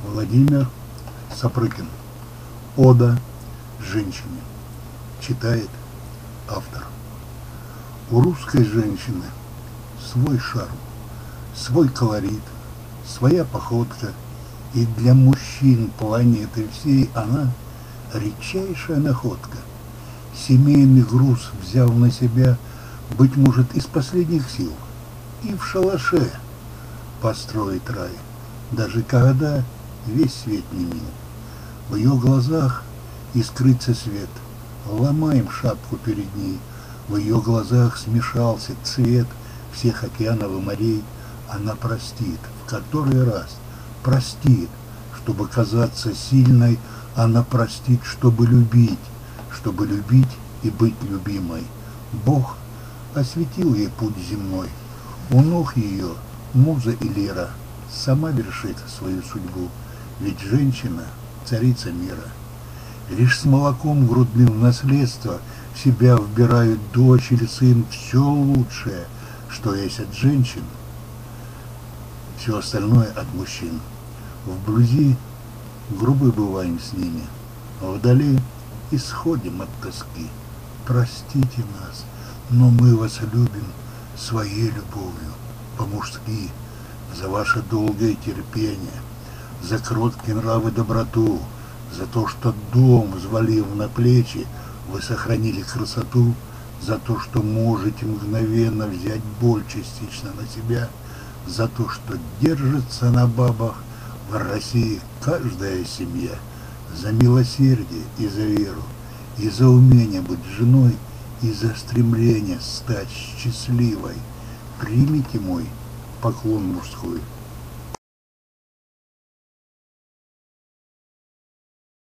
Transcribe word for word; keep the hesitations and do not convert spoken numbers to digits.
Владимир Сапрыкин. Ода женщине. Читает автор. У русской женщины свой шарм, свой колорит, своя походка, и для мужчин планеты всей она редчайшая находка. Семейный груз взял на себя, быть может, из последних сил, и в шалаше построить рай, даже когда весь свет не мил. В ее глазах искрится свет, ломаем шапку перед ней. В ее глазах смешался цвет всех океанов и морей. Она простит, в который раз простит, чтобы казаться сильной. Она простит, чтобы любить, чтобы любить и быть любимой. Бог осветил ей путь земной. У ног ее муза и лира сама вершит свою судьбу, ведь женщина — царица мира. Лишь с молоком грудным в наследство в себя вбирают дочь или сын все лучшее, что есть от женщин, все остальное от мужчин. В блузи грубы бываем с ними, а вдали исходим от тоски. Простите нас, но мы вас любим своей любовью, по-мужски, за ваше долгое терпение, за кроткий нрав и доброту, за то, что дом, взвалив на плечи, вы сохранили красоту, за то, что можете мгновенно взять боль частично на себя, за то, что держится на бабах в России каждая семья, за милосердие и за веру, и за умение быть женой, и за стремление стать счастливой. Примите мой поклон мужской.